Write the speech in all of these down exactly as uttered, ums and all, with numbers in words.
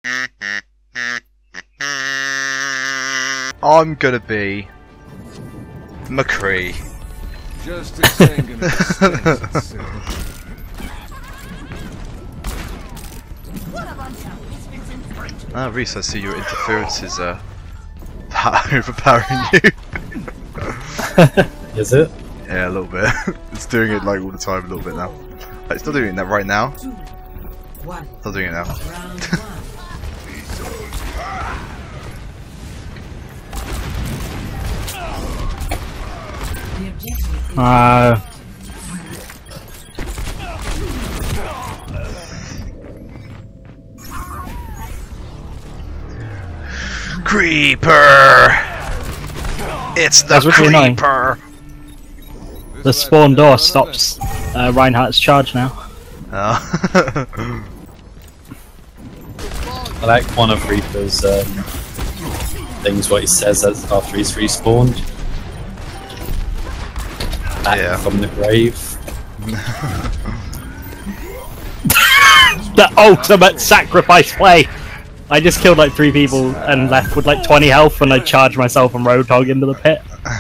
I'm gonna be McCree. Just a second. Ah, Reese, I see your interference is uh, overpowering you. Is it? Yeah, a little bit. It's doing it like all the time, a little bit now. Like, it's still doing it right now. Still doing it now. Uh, Creeper! It's the creeper! The spawn door stops uh, Reinhardt's charge now. Oh. I like one of Reaper's um, things, what he says as after he's respawned. Back Yeah. from the grave. The ultimate sacrifice play! I just killed like three people and left with like twenty health and I charged myself and Roadhog into the pit.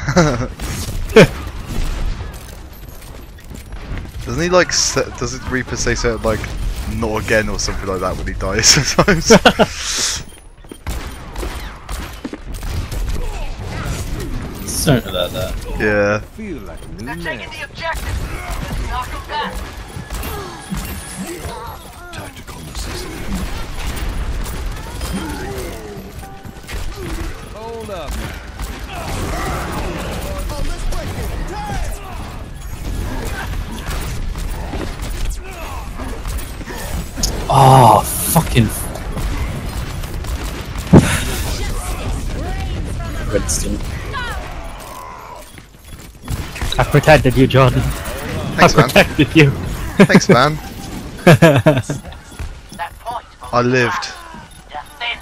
Doesn't he like, doesn't Reaper say something like, not again or something like that when he dies sometimes? Something like that. Yeah. Feel like a new They're man. taking the objective. Let's knock them back. Tactical necessity. Hold up. Oh, fucking. Winston. I protected you, Jordan. Thanks, I man. protected you. Thanks, man. That point. I lived. Defend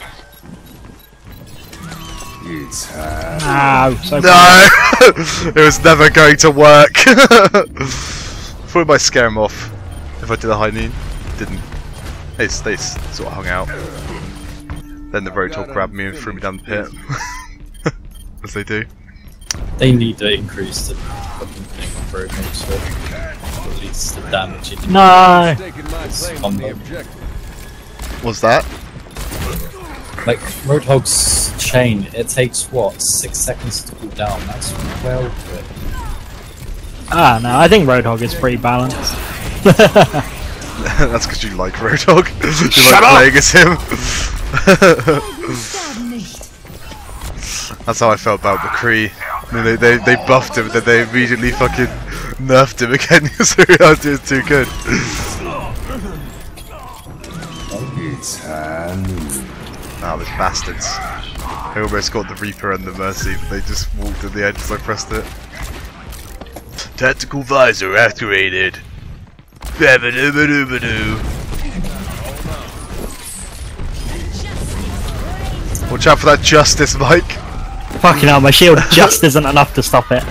it. It's hard. Ah, so No! It was never going to work! Thought it might scare him off if I did a high noon. Didn't. They, they sort of hung out. Then the Roadhog grabbed me and threw me down the pit. As they do. They need to increase the fucking thing on Roadhog so at least the damage it No! Taking my claim on on the the- objective. What's that? Like, Roadhog's chain, it takes what, six seconds to cool down? That's well quick. Ah, no, I think Roadhog is pretty balanced. That's because you like Roadhog. You Shut like up! playing as him. That's how I felt about McCree. I mean, they, they, they buffed him, then they immediately fucking nerfed him again because they realised it was too good. It's hard. Ah, those bastards. They almost got the Reaper and the Mercy, but they just walked at the edge as I pressed it. Tactical visor activated. Ba-ba-doo-ba-doo-ba-doo. Watch out for that justice, Mike. Fucking hell, my shield just isn't enough to stop it.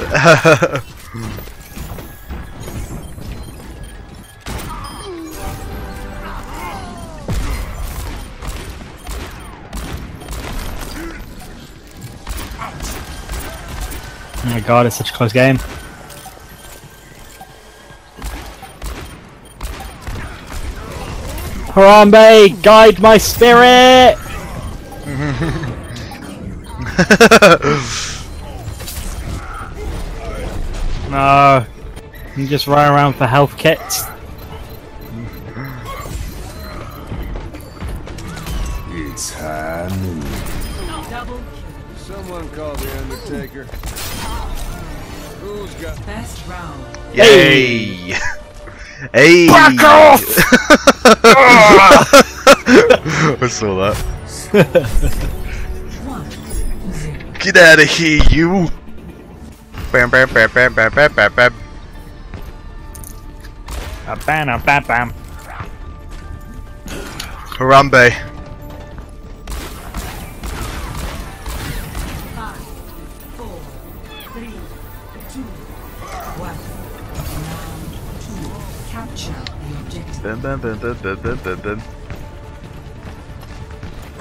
Oh my god, it's such a close game. Harambe, guide my spirit! No, you just run around for health kits. It's hard. Someone call the Undertaker. Who's got Best round. Yay! Hey! Back off! I saw that. Get out of here, you! Bam, bam, bam, bam, bam, bam, bam, bam. A bam, a bam, bam. Harambe. Five, four, three, two, one. Round two. Capture the objective. Bam, bam, bam, bam, bam, bam, bam, bam.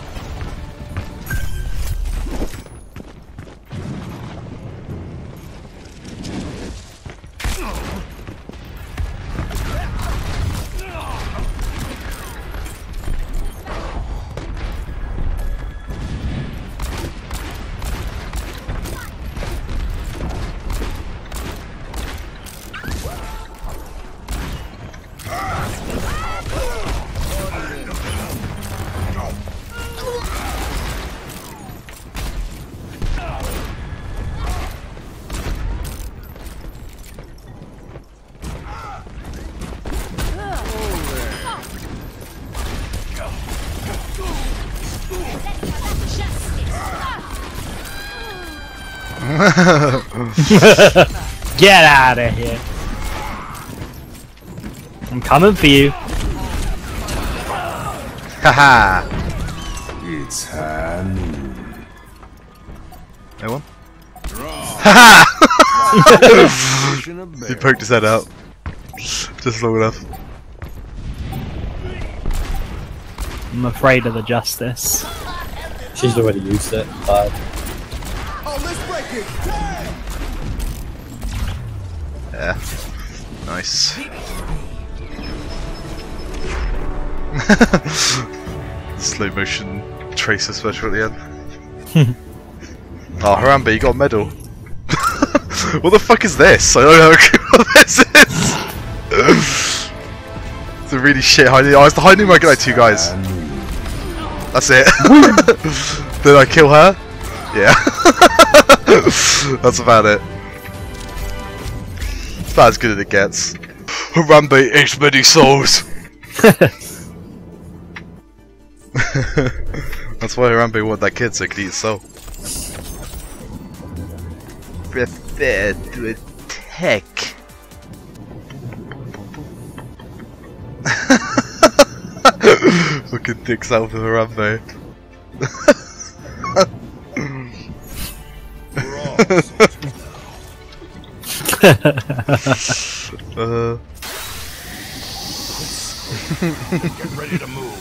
Get out of here. I'm coming for you. Haha. It's hand. No one? Haha! Pushing a He barrel. poked his head out. Just long enough. I'm afraid of the justice. She's already used it. But Yeah. Nice. Slow motion tracer special at the end. Oh, Harambe, you got a medal. What the fuck is this? I don't know what this is. It's a really shit high knee. Oh, it's the high knee where I get like two guys. That's it. Did I kill her? Yeah. That's about it. It's about as good as it gets. Harambe ate many souls. That's why Harambe wanted that kid so he could eat his soul. Prepare to attack. Fucking dicks out for Harambe. uh. Get ready to move.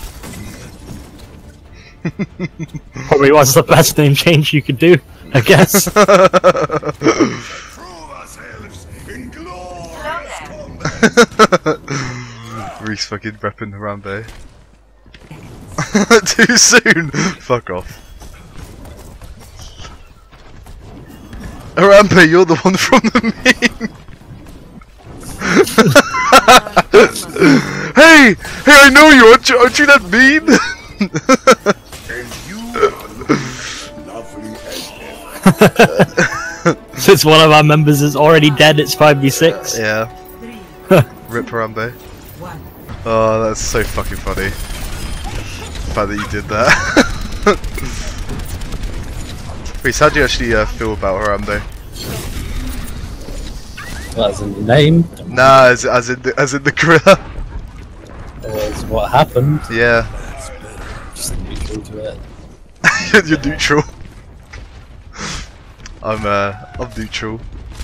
Probably was the best name change you could do, I guess. Prove ourselves in glorious combat. Reese fucking repping Harambe. Too soon! Fuck off. Harambe, you're the one from the meme! Hey! Hey, I know you! Aren't you, aren't you that mean? And you are lovely as ever. Since one of our members is already dead, it's five v six. Yeah. Rip Harambe. Oh, that's so fucking funny. The fact that you did that. Reese, how do you actually uh, feel about Harambe? well, as in the name, Nah, as, as in the, as in the gorilla. was what happened. Yeah. Just neutral to it. You're neutral. I'm uh, I'm neutral.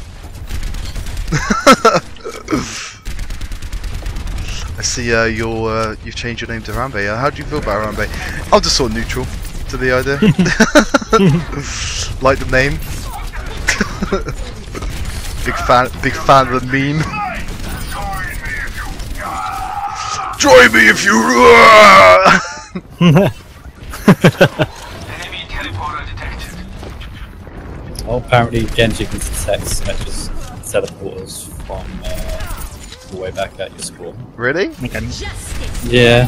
I see uh, you're, uh, you've changed your name to Harambe. Uh, how do you feel about Harambe? I'm just sort of neutral to the idea. Like the name. Big fan, big fan of the meme. Join me if you. Enemy teleporter detected. Well, apparently Genji can detect matches teleporters from uh, the way back at your spawn. Really? Okay. Yeah.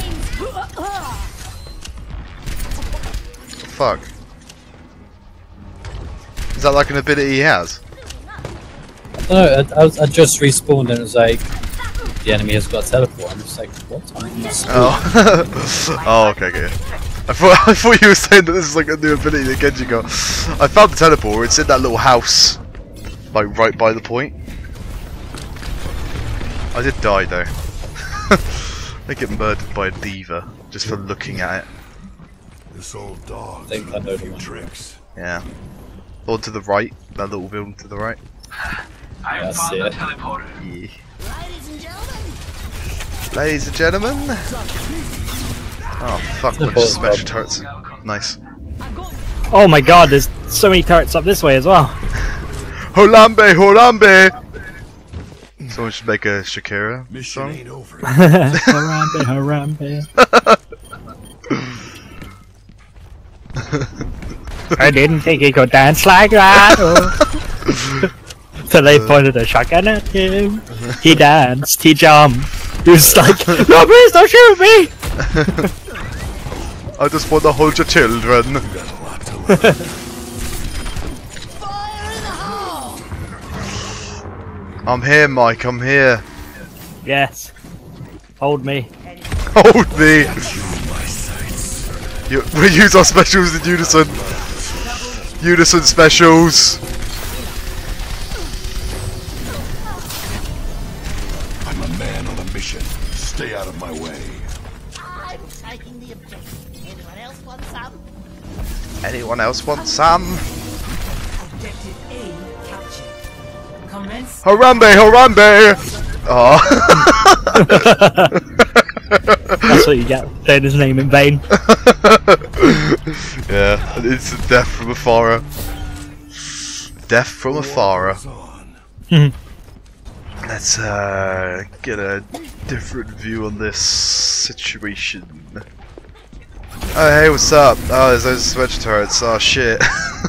Fuck. Is that like an ability he has? No, I, I, was, I just respawned and it was like, the enemy has got a teleport. I'm just like, what time are you spawned? Oh. Oh, okay, okay. I thought I thought you were saying that this is like a new ability that Genji got. I found the teleporter. It's in that little house, like right by the point. I did die though. I get murdered by a diva just for looking at it. This old dog. I think I know the one. Tricks. Yeah. Or to the right, that little building to the right. I Yeah, I have found see the it. teleporter. Yeah. Ladies and gentlemen. Oh fuck! I just smashed the turrets. Nice. Oh my god, there's so many turrets up this way as well. Holambe, Holambe. Someone should make a Shakira Mission song. ain't over. Harambe, Harambe. I didn't think he could dance like that. Oh. So they pointed a shotgun at him. He danced, he jumped. He was like, no, please don't shoot me! I just want to hold your children. I'm here, Mike. I'm here. Yes. Hold me. Hold me. You, we use our specials in unison. Unison specials. I'm a man on a mission. Stay out of my way. I'm taking the objective. Anyone else want some? Anyone else want some? Objective A captured. Commence. Harambe, Harambe! Oh. That's what you get, saying his name in vain. Yeah, it's a death from afar. Death from afar. On. Let's uh, get a different view on this situation. Oh hey, what's up? Oh, there's those Symmetra turrets. Oh shit.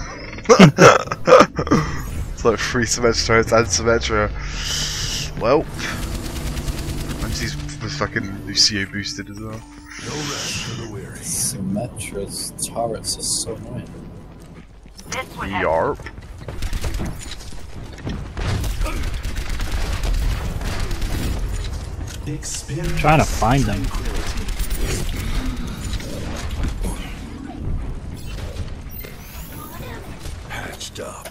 It's like three Symmetra turrets and Symmetra. Well, and she's fucking Lucio boosted as well. No rest for the weary. Symmetra's turrets are so annoying. This one has Yarp. Trying to find them. Patched up.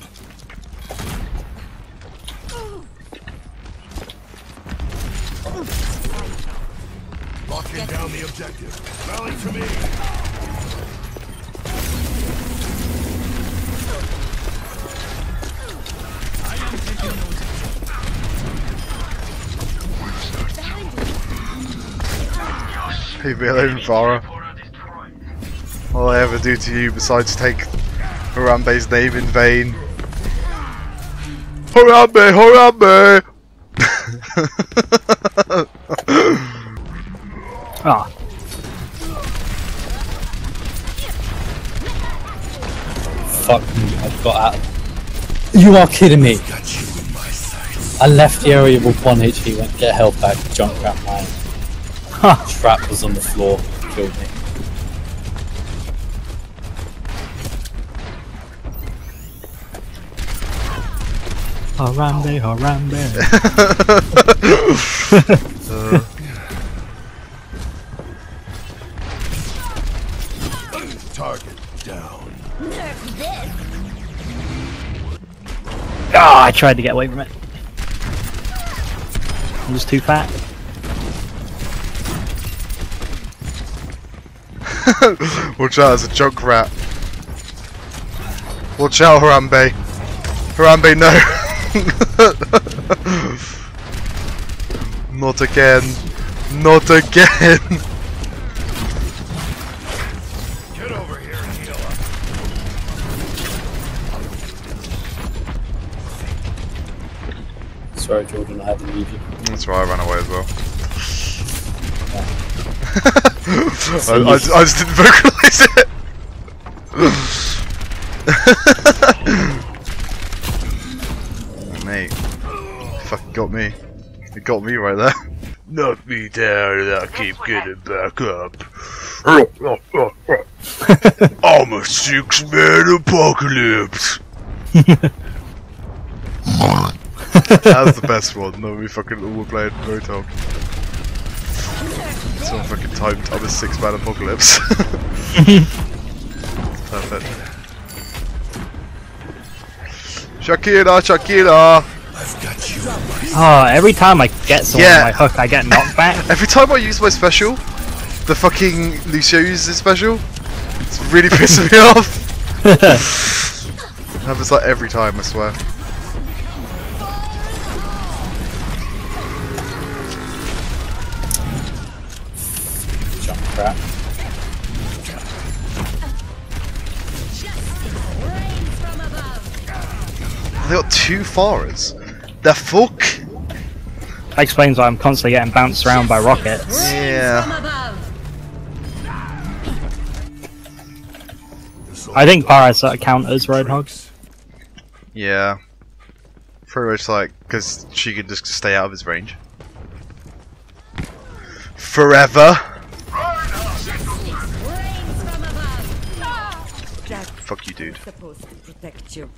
Locking down the objective. Rally to me. Leave me alone, Farah. All I ever do to you besides take Harambe's name in vain. Harambe, Harambe! Ah, Fuck me, I've got out. You are kidding me! Got you in my sights. I left the area with one H P, went get health back, jump grab mine. ha! Trap was on the floor, killed me. Harambe, Harambe. uh, Target down. Ah, I tried to get away from it. I'm just too fat. Watch out, there's a junk rat. Watch out, Harambe. Harambe, no! Not again. Not again! Get over here and heal up. Sorry Jordan, I had to leave you. That's right, I ran away as well. I, I, I just didn't vocalize it! Mate, fucking got me. It got me right there. Knock me down and I'll keep getting back up. I'm a six-man apocalypse! That was the best one, no, we fucking all were playing Rotom. Someone fucking typed, I'm a six-man apocalypse. Perfect. Shakira, Shakira! I've got you. Oh, every time I get someone Yeah. on my hook, I get knocked back. Every time I use my special, the fucking Lucio uses his special, it's really pissing me off. It happens like every time, I swear. Jump crap. They got two Faras. The fuck? That explains why I'm constantly getting bounced around by rockets. Yeah. I think Paras sort of counters Roadhog. Yeah. Pretty much like, because she can just stay out of his range. Forever. Fuck you, dude. Supposed to protect you.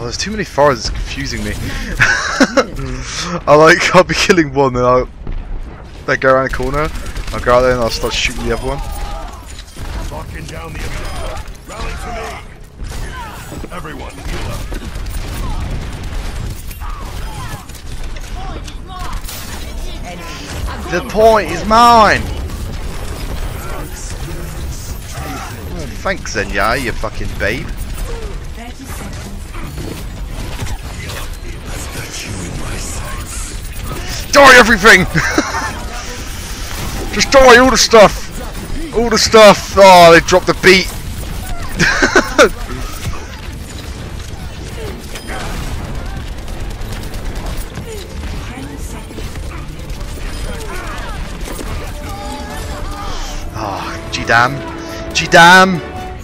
there's too many forests, it's confusing me. I like, I'll be killing one and I'll then go around the corner, I'll go out there and I'll start shooting the other one. Locking down the objective. Rally to me. Everyone, heal up. The point is mine! Oh, thanks Zenya, you fucking babe. Destroy everything! Destroy all the stuff! All the stuff! Oh, they dropped the beat! Ah, oh, G-damn! G-damn!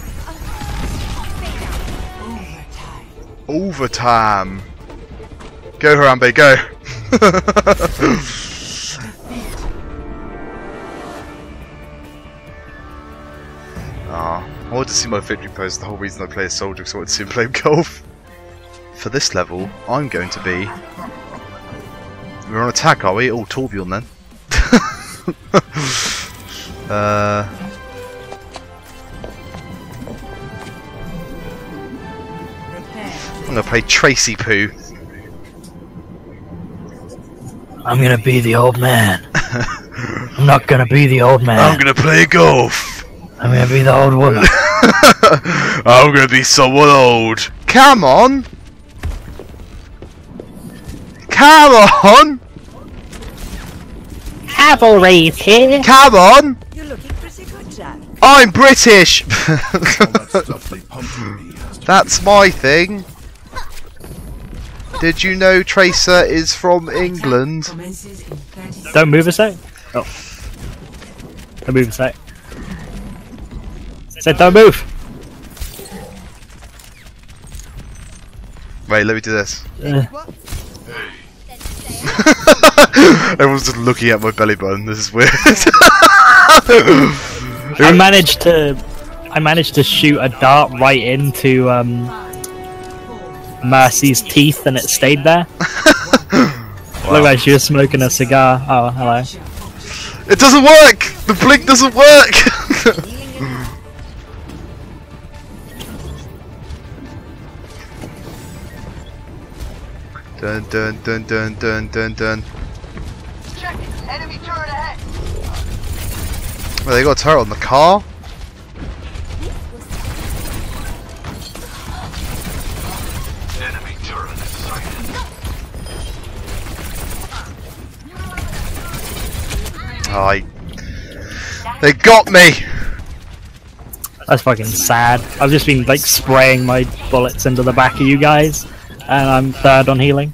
Overtime! Go Harambe, go! Ah, I wanted to see my victory pose. The whole reason I play a soldier because I wanted to see him play golf. For this level, I'm going to be. We're on attack, are we? Oh, Torbjorn then. uh. I'm gonna play Tracy Poo. I'm gonna be the old man. I'm not gonna be the old man. I'm gonna play golf. I'm gonna be the old woman. I'm gonna be someone old. Come on. Come on. Cavalry's here. Come on. You're looking pretty good, Jack. I'm British. All that stuff they pumped in me has to That's my thing. Did you know Tracer is from England? Commences in thirty seconds. Don't move a sec. Oh. Don't move a sec. Said don't move. Wait, let me do this. Uh, Everyone's just looking at my belly button. This is weird. I managed to, I managed to shoot a dart right into um, Mercy's teeth, and it stayed there. Wow. Looked like she was smoking a cigar. Oh, hello. It doesn't work. The blink doesn't work. Dun dun dun dun dun dun dun. Check it. Enemy turret ahead. Well, they got a turret on the car. enemy turret sighted. Oh, I... They got me. That's fucking sad. I've just been like spraying my bullets into the back of you guys, and I'm third on healing.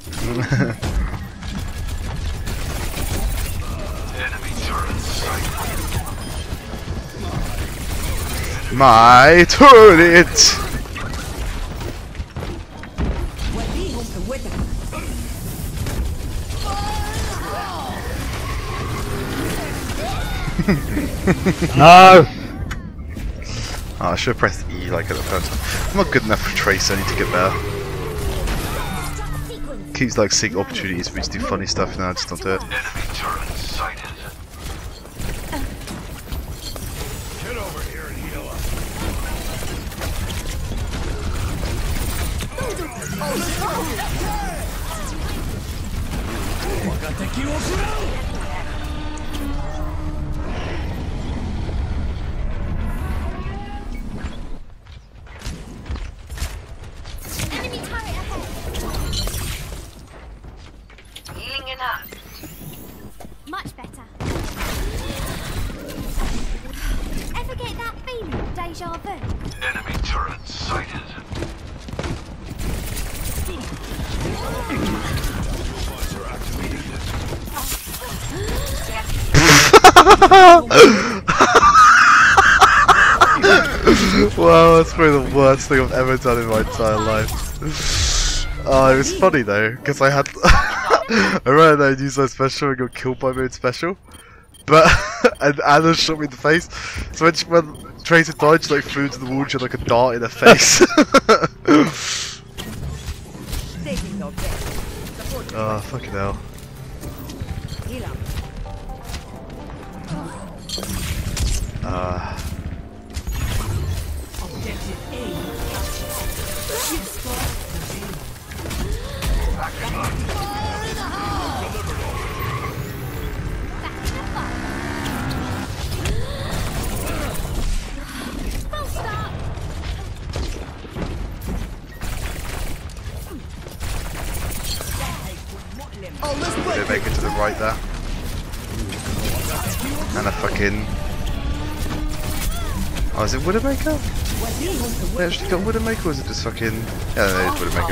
Enemy turret sighted. My turret. No! Oh, I should have pressed E like at the first time. I'm not good enough for Trace, I need to get better. Keeps like seeing opportunities for me to do funny stuff now, I just don't do it. Enemy turret sighted. Get over here and heal up. Healing enough. Much better. Ever get that feeling, deja vu? Enemy turret sighted. Robots are activated. Wow, that's probably the worst thing I've ever done in my entire life. Oh, it was funny though, because I had I ran out and used my special and got killed by my own special. But and Anna shot me in the face. So when, she, when Tracer died, she like flew into the wall and she had like a dart in her face. Oh, fucking hell. Uh. They make it to the right there. And a fucking... Oh, is it Widowmaker? They actually got Widowmaker, or is it just fucking... Yeah, no, it's Widowmaker.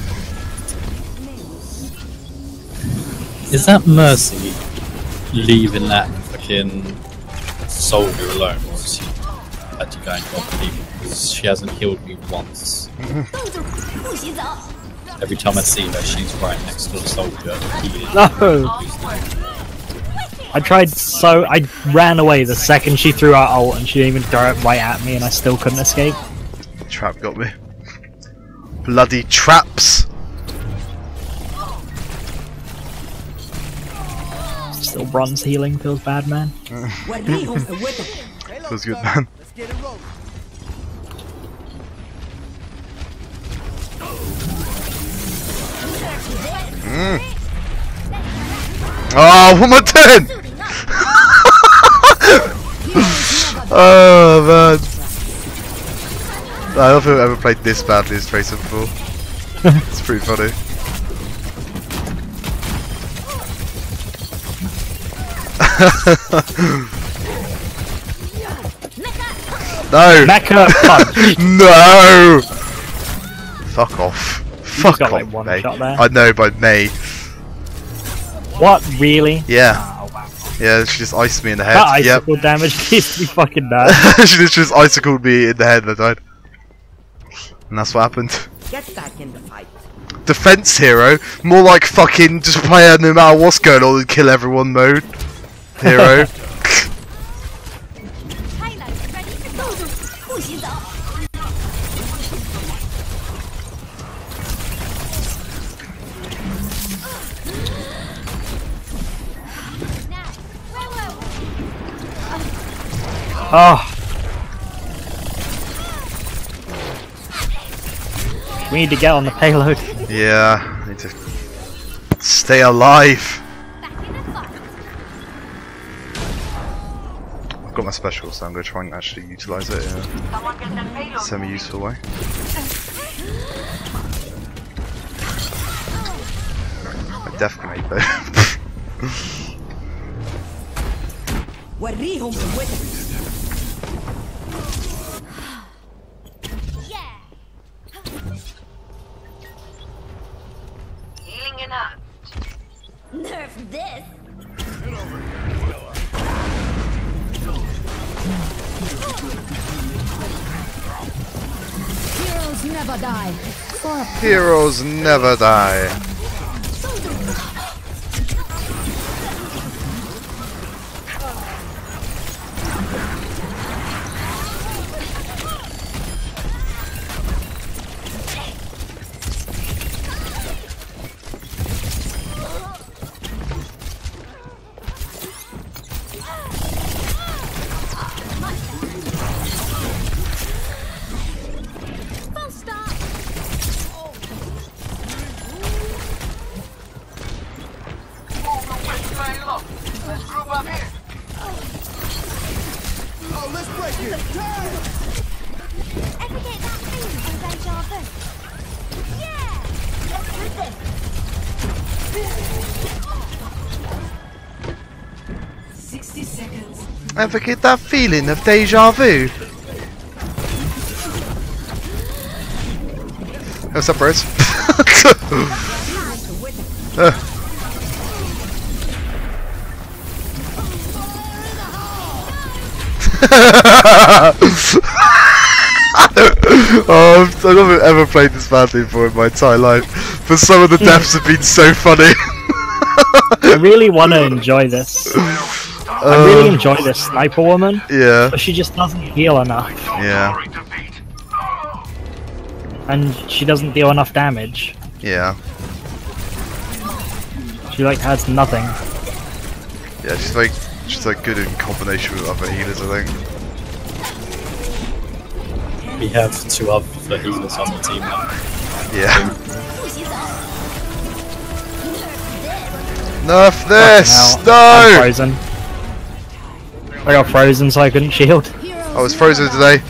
Is that Mercy leaving that fucking soldier alone, or is she had to go and help people? Because she hasn't healed me once. Every time I see her, she's right next to the soldier. healing. No! I tried so... I ran away the second she threw out ult and she didn't even throw it right at me and I still couldn't escape. Trap got me. Bloody traps! Still bronze healing feels bad, man. Feels good, man. Mm. Oh, what am I doing? Oh man. I don't think I've ever played this badly as Tracer before. It's pretty funny. No! Mecha punch! No! Fuck off. Fuck got, off, like, one mate. shot there. I know, by May. What, really? Yeah. Oh, wow. Yeah, she just iced me in the head. That Yep. icicle damage needs to be fucking bad. She just, just icicled me in the head and I died. And that's what happened. Get back in the fight. Defense hero? More like fucking just play no matter what's going on and kill everyone mode. Hero. Oh. We need to get on the payload. Yeah, I need to stay alive. I've got my special, so I'm going to try and actually utilise it in a semi-useful way. A death grenade though. Healing enough. Nerf this. Heroes never die. Heroes never die. Ever get that feeling of deja vu? Yeah! Sixty seconds. Ever get that feeling of deja vu? What's up, birds? uh. Oh, I've never ever played this badly before in my entire life, but some of the deaths have been so funny. I really want to enjoy this. I really enjoy this sniper woman, Yeah, but she just doesn't heal enough. yeah, And she doesn't deal enough damage. yeah. She like has nothing. Yeah, she's like she's like good in combination with other healers, I think. We have two other healers on the team now. Yeah. Nerf this! Fucking hell, No! I'm frozen. I got frozen so I couldn't shield. I was frozen today.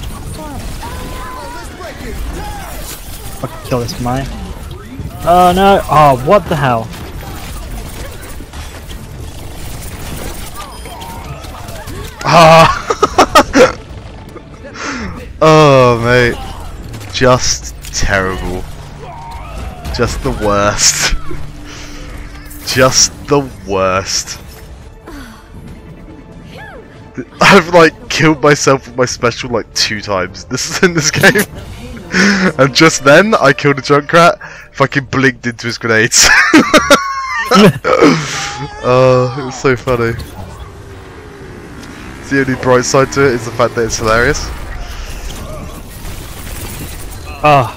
Fucking kill this mine. Oh no! Oh, what the hell? Ah! Oh, mate. Just terrible. Just the worst. Just the worst. I've like killed myself with my special like two times. This is in this game. And just then I killed a Junkrat, fucking blinked into his grenades. Oh, it was so funny. The only bright side to it is the fact that it's hilarious. Oh.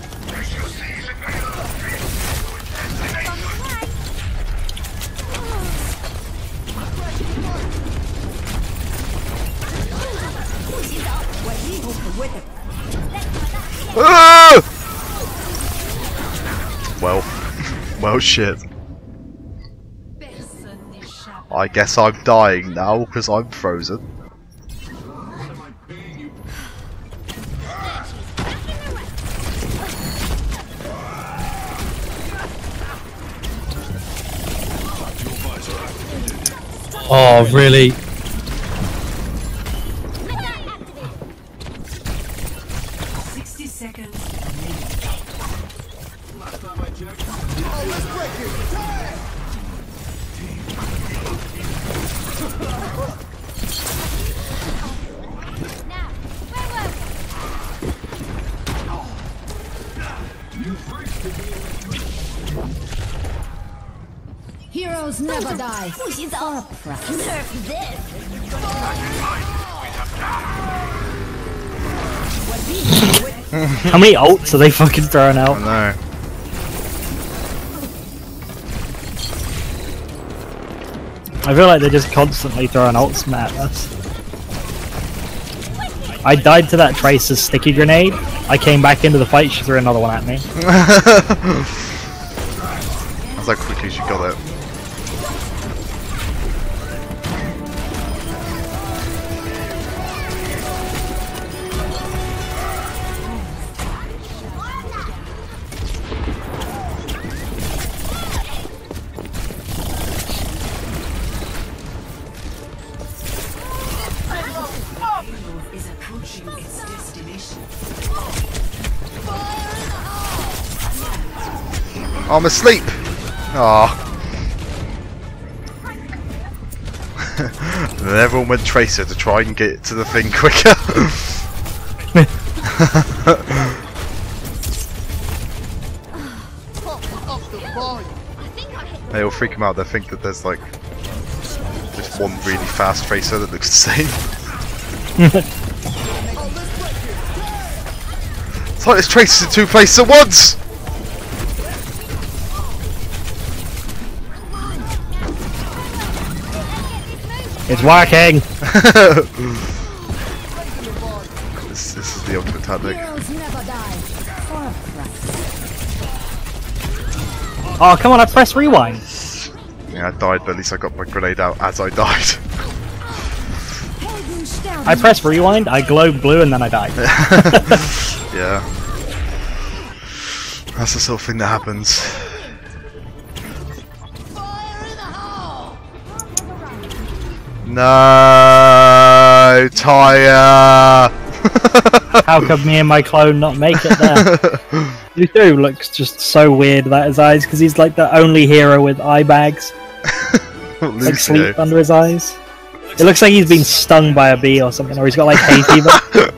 Ah! Well, well shit. I guess I'm dying now because I'm frozen. Oh, really? sixty seconds. Heroes never die. Nerf this. How many ults are they fucking throwing out? I know. I feel like they're just constantly throwing ults at us. I died to that Tracer's sticky grenade. I came back into the fight, she threw another one at me. That's how quickly she got it. Is approaching its destination. I'm asleep! Aww. And then everyone went Tracer to try and get to the thing quicker. They all freak them out, they think that there's like just one really fast Tracer that looks the same. It's like there's Tracers in two places at once! It's working! this, this is the ultimate tactic. Heroes never die. For a price. Oh, come on, I pressed rewind! Yeah, I died, but at least I got my grenade out as I died. I pressed rewind, I glowed blue, and then I died. Yeah. That's the sort of thing that happens. No, Tyre! How could me and my clone not make it there? Lucio looks just so weird about his eyes because he's like the only hero with eye bags. Like sleep under his eyes. It looks like he's been stung by a bee or something, or he's got like hay fever.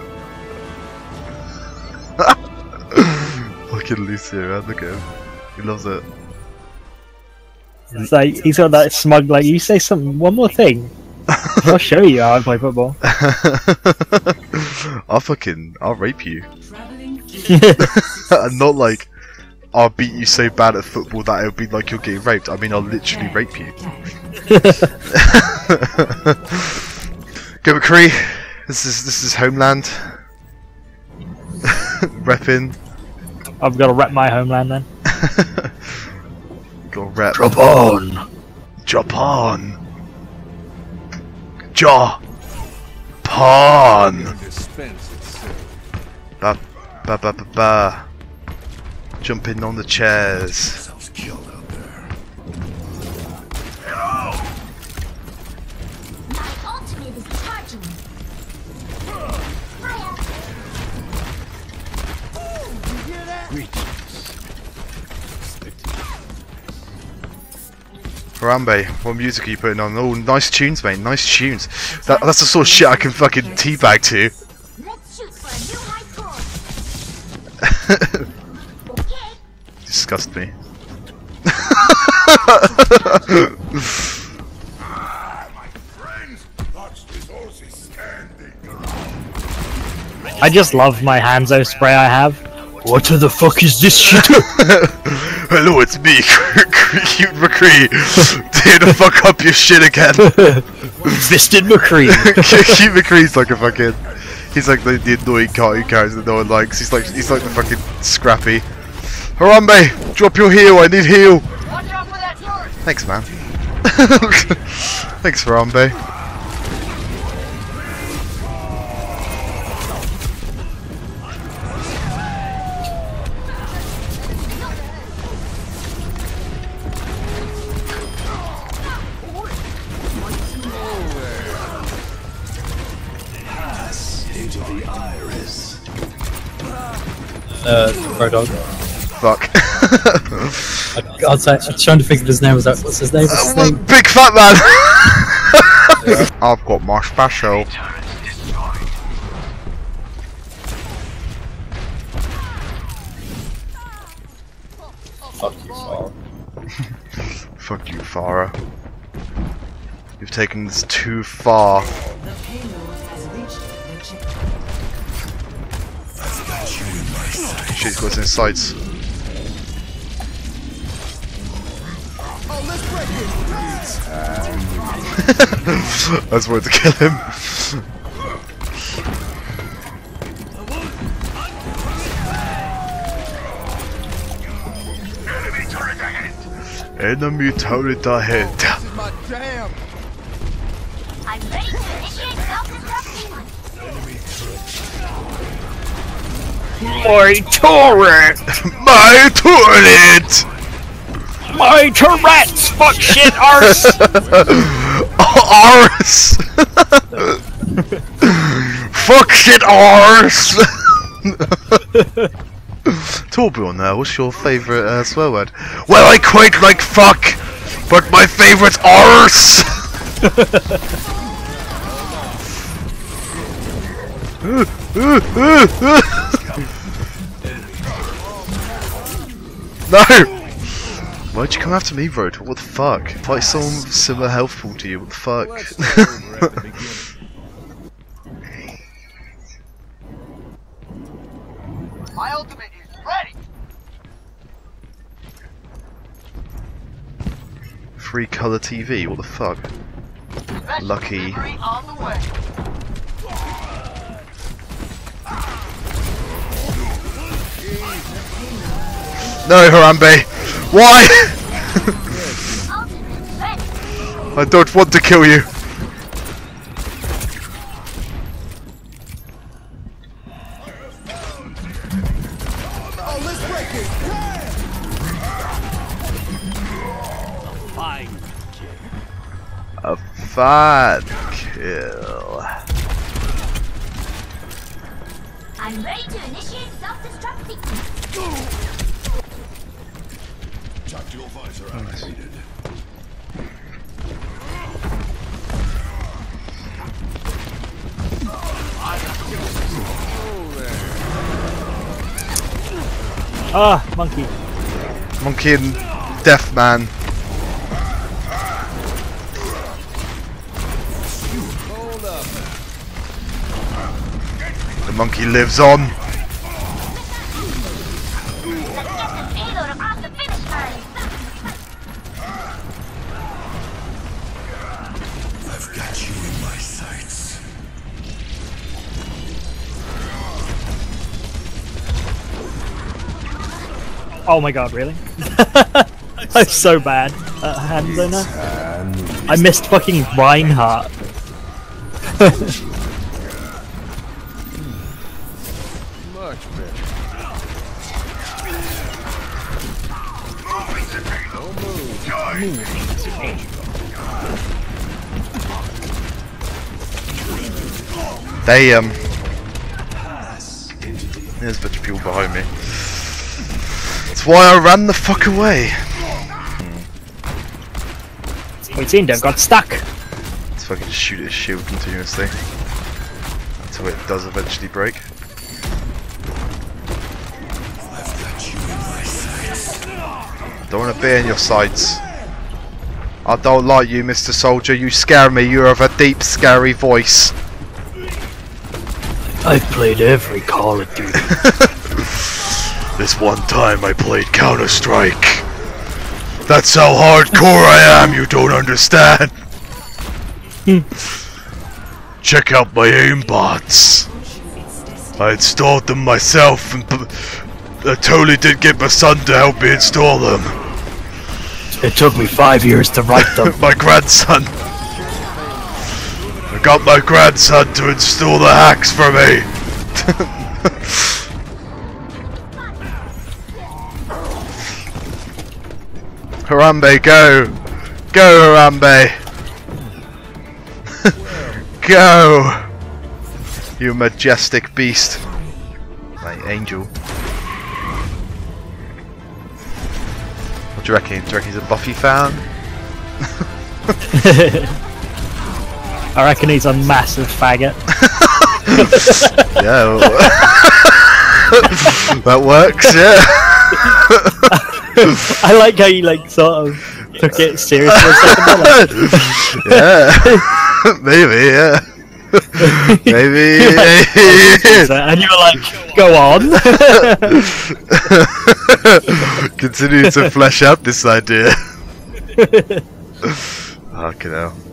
Look at Lucio, man, look at him. He loves it. It's like he's got that smug like, you say something, one more thing. I'll show you how I play football. I'll fucking, I'll rape you. And not like I'll beat you so bad at football that it'll be like you're getting raped. I mean, I'll literally rape you. Go McCree. This is this is homeland. Reppin'. I've got to rep my homeland then. Go rep. Drop on! Japan. Japan. Ba ba ba ba ba. Jumping on the chairs. My ultimate is charging. Harambe, what music are you putting on? Oh, nice tunes, mate. Nice tunes. That, that's the sort of shit I can fucking teabag to. Let's shoot for a new high score. Okay. Disgust me. I just love my Hanzo spray I have. What the fuck is this shit? Hello, it's me, Cute McCree. Here to fuck up your shit again. Fisted McCree. Cute McCree's like a fucking. He's like the, the annoying cartoon character that no one likes. He's like he's like the fucking Scrappy. Harambe, drop your heel. I need heel. Thanks, man. Thanks, Harambe. Uh, Brodog. Fuck. I, I'd say, I'm trying to think of his name. Was that, what's his name? What's his Uh, name? Big fat man. I've got my special. Fuck you, Farah. Fuck you, Farah. You've taken this too far. The payload has reached the checkpoint. Shit's got in sights. I just wanted to kill him. Enemy turret ahead. I'm ready to initiate self-destruct. My turret! My turret! My Tourette's! Fuck shit, arse! Arse! Fuck shit, arse! Torbjorn, now, what's your favourite uh, swear word? Well, I quite like fuck, but my favourite's arse! No! Why'd you come after me, bro? What the fuck? Fight someone with similar health pool to you, what the fuck? My ultimate is ready. Free colour T V, what the fuck? Special Lucky. delivery on the way. No, Harambe! Why? I don't want to kill you. A fine kill. I'm ready to initiate self-destruct sequence. Tactical visor activated. Ah, monkey. Monkey and Death Man. The monkey lives on. Payload Oh my god, really? I'm so bad at hands I know. I missed fucking Reinhardt. Much better. They um. There's a bunch of people behind me. That's why I ran the fuck away. We seen them got stuck. Let's fucking just shoot his shield continuously until it does eventually break. Don't want to be in your sights. I don't like you, Mister Soldier. You scare me. You have a deep, scary voice. I've played every Call of Duty. This one time I played Counter-Strike. That's how hardcore I am, you don't understand. Check out my aimbots. I installed them myself and I totally did get my son to help me install them. It took me five years to write them. My grandson. I got my grandson to install the hacks for me. Harambe, go! Go, Harambe! Go! You majestic beast. My angel. What do you reckon? Do you reckon he's a Buffy fan? I reckon he's a massive faggot. Yeah. Well, that works, yeah. I like how you like sort of took it seriously for a second. Yeah. Maybe, yeah. Maybe. And you were like, go on. Continue to flesh out this idea. Fucking hell.